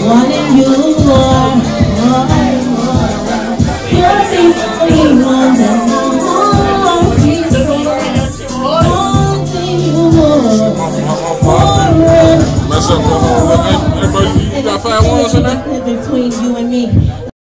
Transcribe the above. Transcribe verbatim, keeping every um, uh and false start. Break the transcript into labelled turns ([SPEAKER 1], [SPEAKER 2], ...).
[SPEAKER 1] wanting you more. You're the only one that I want. Wanting you more.
[SPEAKER 2] Mess up, bro. Hey, hey, bro, you got five ones in there?